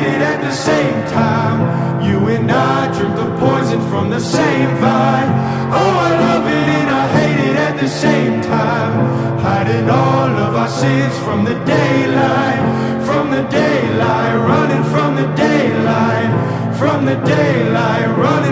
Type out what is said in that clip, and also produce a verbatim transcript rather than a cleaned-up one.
hate it at the same time. You and I drink the poison from the same vine. Oh, I love it and I hate it at the same time. Hiding all of our sins from the daylight, from the daylight, running from the daylight, from the daylight, running